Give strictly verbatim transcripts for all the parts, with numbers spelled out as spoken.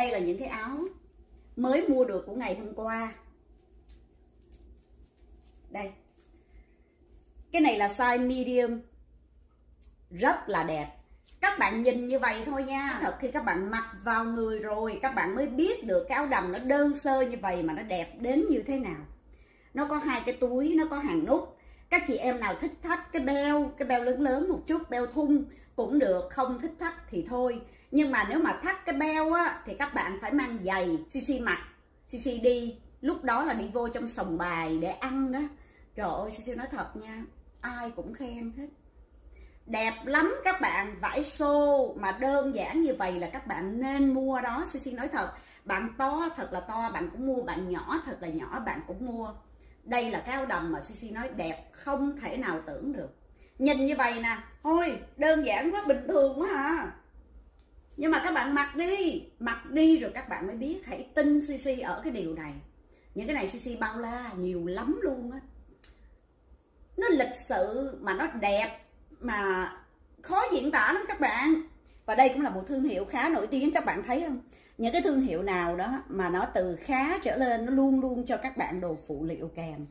đây là những cái áo mới mua được của ngày hôm qua. Đây, cái này là size medium, rất là đẹp. Các bạn nhìn như vậy thôi nha, thật khi các bạn mặc vào người rồi các bạn mới biết được cái áo đầm nó đơn sơ như vậy mà nó đẹp đến như thế nào. Nó có hai cái túi, nó có hàng nút. Các chị em nào thích thắt cái beo, cái beo lớn lớn một chút, beo thun cũng được, không thích thắt thì thôi. Nhưng mà nếu mà thắt cái beo á thì các bạn phải mang giày. Sisi mặc, Sisi đi lúc đó là đi vô trong sòng bài để ăn đó. Trời ơi, Sisi nói thật nha, ai cũng khen hết. Đẹp lắm các bạn, vải xô mà đơn giản như vậy là các bạn nên mua đó. Sisi nói thật, bạn to thật là to bạn cũng mua, bạn nhỏ thật là nhỏ bạn cũng mua. Đây là cái áo đầm mà Sisi nói đẹp không thể nào tưởng được. Nhìn như vậy nè, thôi đơn giản quá, bình thường quá à. Nhưng mà các bạn mặc đi, mặc đi rồi các bạn mới biết. Hãy tin Sisi ở cái điều này. Những cái này Sisi bao la nhiều lắm luôn á. Nó lịch sự mà nó đẹp mà khó diễn tả lắm các bạn. Và đây cũng là một thương hiệu khá nổi tiếng, các bạn thấy không? Những cái thương hiệu nào đó mà nó từ khá trở lên nó luôn luôn cho các bạn đồ phụ liệu kèm.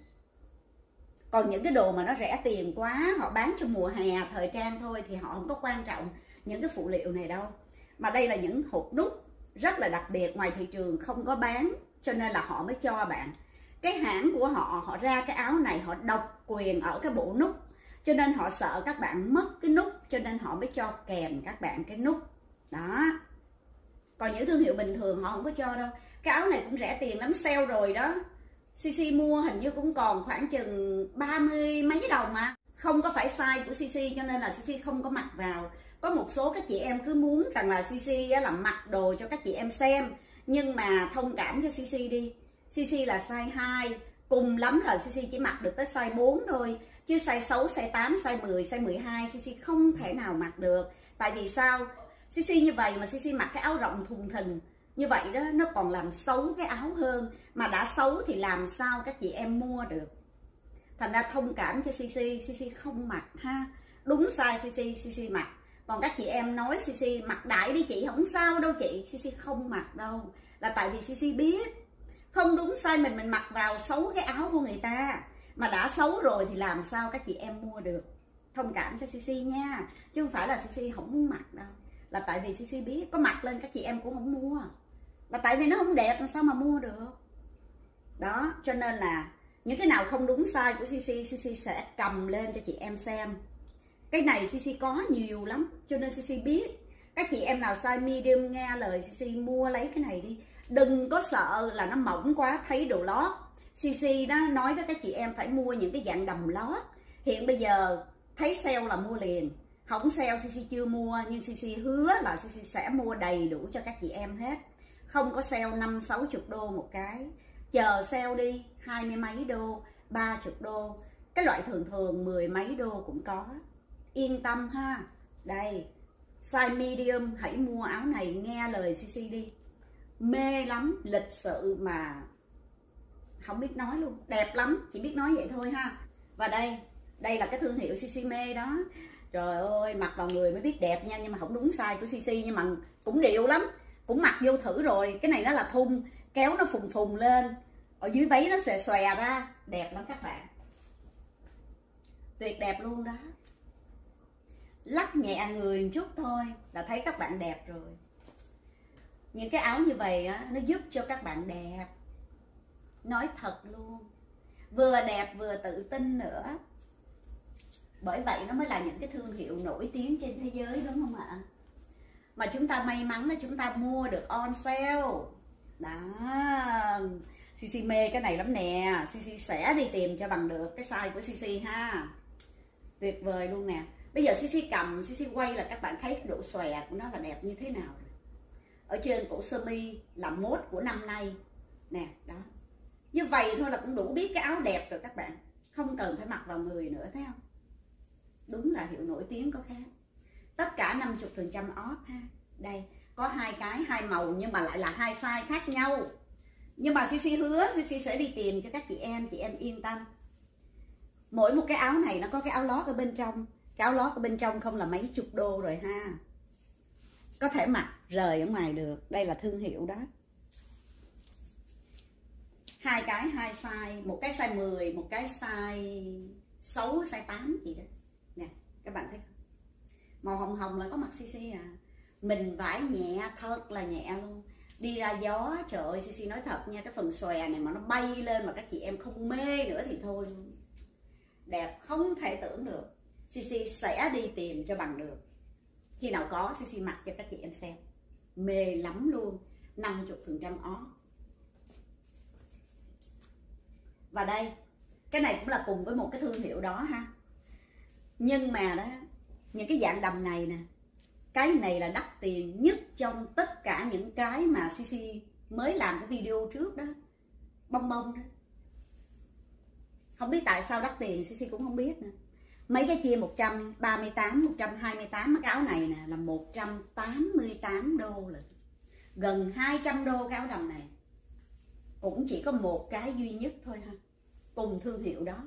Còn những cái đồ mà nó rẻ tiền quá, họ bán cho mùa hè thời trang thôi thì họ không có quan trọng những cái phụ liệu này đâu. Mà đây là những hộp nút rất là đặc biệt, ngoài thị trường không có bán, cho nên là họ mới cho bạn. Cái hãng của họ, họ ra cái áo này họ độc quyền ở cái bộ nút, cho nên họ sợ các bạn mất cái nút, cho nên họ mới cho kèm các bạn cái nút đó. Còn những thương hiệu bình thường họ không có cho đâu. Cái áo này cũng rẻ tiền lắm, sale rồi đó. Sisi mua hình như cũng còn khoảng chừng ba mươi mấy đồng mà. Không có phải size của Sisi cho nên là Sisi không có mặc vào. Có một số các chị em cứ muốn rằng là Sisi là mặc đồ cho các chị em xem. Nhưng mà thông cảm cho Sisi đi. Sisi là size hai, cùng lắm là Sisi chỉ mặc được tới size bốn thôi. Chứ size sáu, size tám, size mười, size mười hai Sisi không thể nào mặc được. Tại vì sao? Sisi như vậy mà Sisi mặc cái áo rộng thùng thình như vậy đó, nó còn làm xấu cái áo hơn. Mà đã xấu thì làm sao các chị em mua được. Thành ra thông cảm cho Sisi, Sisi không mặc ha. Đúng size Sisi, Sisi mặc. Còn các chị em nói Sisi mặc đại đi chị, không sao đâu chị, Sisi không mặc đâu. Là tại vì Sisi biết không đúng size mình, mình mặc vào xấu cái áo của người ta. Mà đã xấu rồi thì làm sao các chị em mua được. Thông cảm cho Sisi nha. Chứ không phải là Sisi không muốn mặc đâu. Là tại vì Sisi biết có mặc lên các chị em cũng không mua. Là tại vì nó không đẹp làm sao mà mua được. Đó, cho nên là những cái nào không đúng size của Sisi, Sisi sẽ cầm lên cho chị em xem. Cái này Sisi có nhiều lắm, cho nên Sisi biết. Các chị em nào size medium nghe lời Sisi mua lấy cái này đi. Đừng có sợ là nó mỏng quá thấy đồ lót. Sisi đó nói với các chị em phải mua những cái dạng đầm lót. Hiện bây giờ thấy sale là mua liền. Không sale Sisi chưa mua, nhưng Sisi hứa là Sisi sẽ mua đầy đủ cho các chị em hết. Không có sale năm sáu chục đô một cái. Chờ sale đi, hai mươi mấy đô, ba chục đô. Cái loại thường thường mười mấy đô cũng có. Yên tâm ha. Đây, size medium, hãy mua áo này nghe lời Sisi đi. Mê lắm, lịch sự mà không biết nói luôn. Đẹp lắm, chỉ biết nói vậy thôi ha. Và đây, đây là cái thương hiệu Sisi mê đó. Trời ơi, mặc vào người mới biết đẹp nha. Nhưng mà không đúng size của Sisi, nhưng mà cũng điệu lắm. Cũng mặc vô thử rồi. Cái này nó là thun, kéo nó phùng phùng lên, ở dưới váy nó xòe xòe ra. Đẹp lắm các bạn. Tuyệt đẹp luôn đó. Lắc nhẹ người một chút thôi là thấy các bạn đẹp rồi. Những cái áo như vậy á, nó giúp cho các bạn đẹp. Nói thật luôn. Vừa đẹp vừa tự tin nữa. Bởi vậy nó mới là những cái thương hiệu nổi tiếng trên thế giới, đúng không ạ? Mà chúng ta may mắn là chúng ta mua được on sale. Đó. Sisi mê cái này lắm nè. Sisi sẽ đi tìm cho bằng được cái size của Sisi ha. Tuyệt vời luôn nè. Bây giờ Sisi cầm, Sisi quay là các bạn thấy cái độ xòe của nó là đẹp như thế nào. Ở trên cổ sơ mi là mốt của năm nay. Nè, đó. Như vậy thôi là cũng đủ biết cái áo đẹp rồi các bạn. Không cần phải mặc vào người nữa, thấy không? Đúng là hiệu nổi tiếng có khác. Tất cả năm mươi phần trăm off ha. Đây, có hai cái, hai màu nhưng mà lại là hai size khác nhau. Nhưng mà Sisi hứa Sisi sẽ đi tìm cho các chị em, chị em yên tâm. Mỗi một cái áo này nó có cái áo lót ở bên trong. Cái áo lót ở bên trong không là mấy chục đô rồi ha. có thể mặc rời ở ngoài được. Đây là thương hiệu đó. Hai cái hai size, một cái size mười, một cái size sáu, size tám gì đó nè, các bạn thấy không? Màu hồng hồng là có mặt xê xê à. Mình vải nhẹ, thật là nhẹ luôn. Đi ra gió, trời ơi, xê xê nói thật nha, cái phần xòe này mà nó bay lên mà các chị em không mê nữa thì thôi. Đẹp không thể tưởng được. xê xê sẽ đi tìm cho bằng được. Khi nào có xê xê mặc cho các chị em xem. Mê lắm luôn. năm mươi phần trăm off. Và đây, cái này cũng là cùng với một cái thương hiệu đó ha. Nhưng mà đó, những cái dạng đầm này nè, cái này là đắt tiền nhất trong tất cả những cái mà xê xê mới làm cái video trước đó. Bông bông đó. Không biết tại sao đắt tiền, xê xê cũng không biết nữa. Mấy cái chia một trăm ba mươi tám, một trăm hai mươi tám, cái áo này nè là một trăm tám mươi tám đô lận. Gần hai trăm đô cái áo đầm này. Cũng chỉ có một cái duy nhất thôi ha. Cùng thương hiệu đó.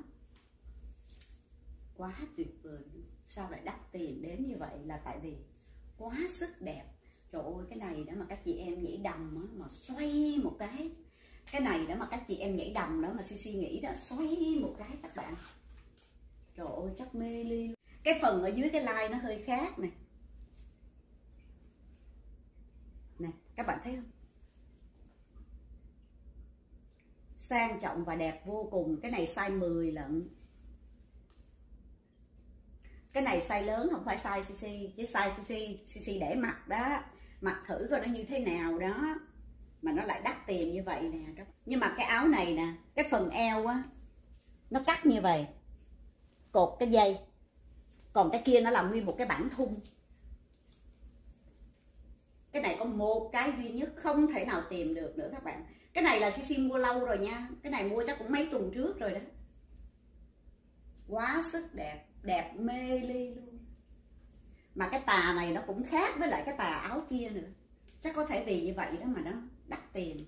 Quá tuyệt vời. Sao lại đắt tiền đến như vậy? Là tại vì quá sức đẹp. Trời ơi, cái này đó mà các chị em nhảy đầm đó, mà xoay một cái. Cái này đó mà các chị em nhảy đầm đó mà xê xê nghĩ đó, xoay một cái các bạn. Trời ơi, chắc mê ly. Cái phần ở dưới cái line nó hơi khác nè. Nè, các bạn thấy không? Sang trọng và đẹp vô cùng. Cái này size mười lận. Cái này size lớn, không phải size xê xê. Chứ size xê xê, xê xê để mặc đó. Mặc thử coi nó như thế nào đó. Mà nó lại đắt tiền như vậy nè. Nhưng mà cái áo này nè, cái phần eo á, nó cắt như vậy. Cột cái dây. Còn cái kia nó là nguyên một cái bản thun. Cái này có một cái duy nhất, không thể nào tìm được nữa các bạn. Cái này là xê xê mua lâu rồi nha. Cái này mua chắc cũng mấy tuần trước rồi đó. Quá sức đẹp. Đẹp mê ly luôn. Mà cái tà này nó cũng khác với lại cái tà áo kia nữa. Chắc có thể vì như vậy đó mà nó đắt tiền.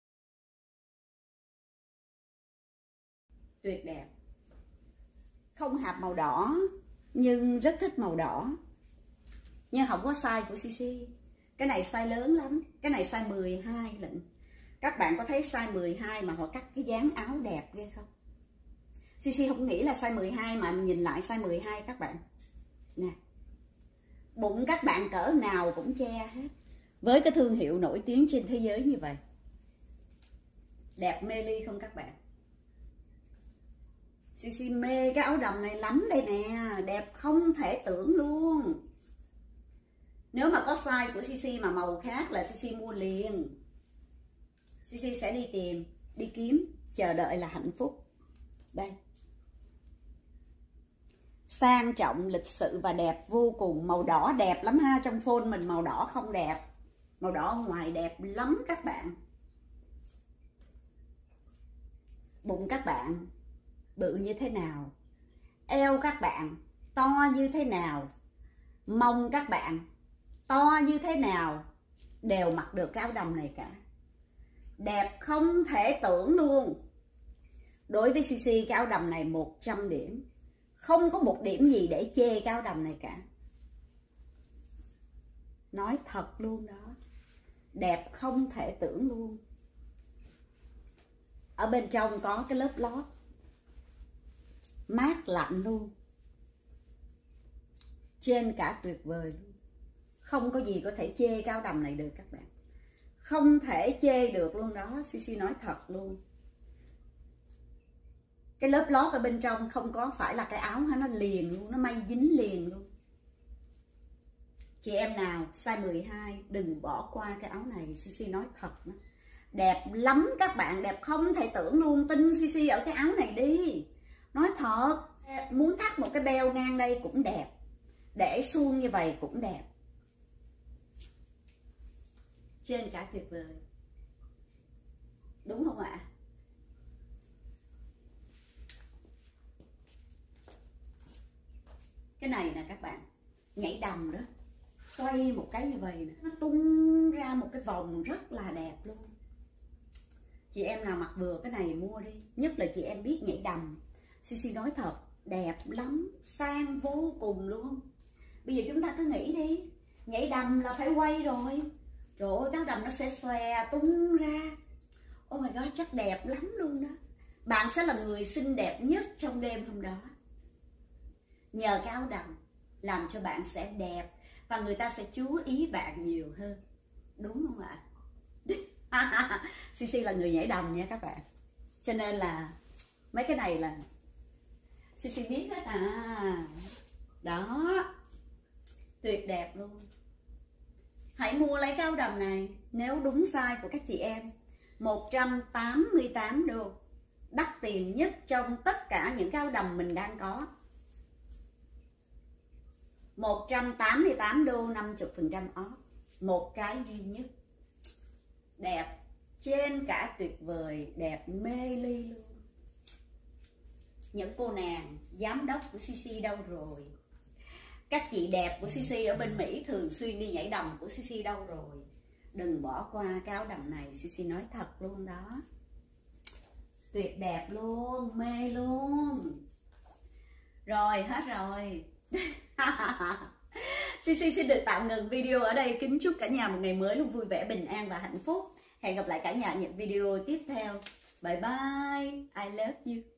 Tuyệt đẹp. Không hạp màu đỏ, nhưng rất thích màu đỏ. Nhưng không có size của xê xê. Cái này size lớn lắm. Cái này size mười hai lận. Các bạn có thấy size mười hai mà họ cắt cái dáng áo đẹp ghê không? xê xê không nghĩ là size mười hai mà nhìn lại size mười hai các bạn. Nè. Bụng các bạn cỡ nào cũng che hết. Với cái thương hiệu nổi tiếng trên thế giới như vậy. Đẹp mê ly không các bạn? xê xê mê cái áo đầm này lắm đây nè. Đẹp không thể tưởng luôn. Nếu mà có size của xê xê mà màu khác là xê xê mua liền. xê xê sẽ đi tìm, đi kiếm, chờ đợi là hạnh phúc. Đây. Sang trọng, lịch sự và đẹp vô cùng. Màu đỏ đẹp lắm ha. Trong phone mình màu đỏ không đẹp. Màu đỏ ngoài đẹp lắm các bạn. Bụng các bạn bự như thế nào? Eo các bạn to như thế nào? Mông các bạn to như thế nào? Đều mặc được cái áo đầm này cả. Đẹp không thể tưởng luôn. Đối với xê xê cái áo đầm này một trăm điểm. Không có một điểm gì để chê cái áo đầm này cả. Nói thật luôn đó. Đẹp không thể tưởng luôn. Ở bên trong có cái lớp lót. Mát lạnh luôn. Trên cả tuyệt vời luôn. Không có gì có thể chê cái áo đầm này được các bạn. Không thể chê được luôn đó. xê xê nói thật luôn. Cái lớp lót ở bên trong không có phải là cái áo ha, nó liền luôn, nó may dính liền luôn. Chị em nào size mười hai đừng bỏ qua cái áo này, xê xê nói thật đó. Đẹp lắm các bạn, đẹp không thể tưởng luôn. Tin xê xê ở cái áo này đi. Nói thật, muốn thắt một cái beo ngang đây cũng đẹp. Để suông như vậy cũng đẹp. Trên cả tuyệt vời. Đúng không ạ? Cái này nè các bạn, nhảy đầm đó, xoay một cái như vậy nè, nó tung ra một cái vòng rất là đẹp luôn. Chị em nào mặc vừa cái này mua đi. Nhất là chị em biết nhảy đầm. xê xê nói thật, đẹp lắm, sang vô cùng luôn. Bây giờ chúng ta cứ nghĩ đi, Nhảy đầm là phải quay rồi. Trời ơi, cái áo đầm nó sẽ xòe tung ra. Oh my god, chắc đẹp lắm luôn đó. Bạn sẽ là người xinh đẹp nhất trong đêm hôm đó. Nhờ cái áo đầm làm cho bạn sẽ đẹp và người ta sẽ chú ý bạn nhiều hơn. Đúng không ạ? xê xê là người nhảy đầm nha các bạn. Cho nên là mấy cái này là xê xê biết hết à. Đó, tuyệt đẹp luôn. Hãy mua lấy cái áo đầm này nếu đúng size của các chị em. Một trăm tám mươi tám đô, đắt tiền nhất trong tất cả những cái áo đầm mình đang có. Một trăm tám mươi tám đô, năm mươi phần trăm off. Một cái duy nhất. Đẹp trên cả tuyệt vời, đẹp mê ly luôn. Những cô nàng giám đốc của xê xê đâu rồi? Các chị đẹp của xê xê ở bên Mỹ thường xuyên đi nhảy đầm của xê xê đâu rồi? Đừng bỏ qua cái áo đầm này, xê xê nói thật luôn đó. Tuyệt đẹp luôn, mê luôn. Rồi, hết rồi. xê xê xin được tạm ngừng video ở đây. Kính chúc cả nhà một ngày mới luôn vui vẻ, bình an và hạnh phúc. Hẹn gặp lại cả nhà những video tiếp theo. Bye bye, I love you.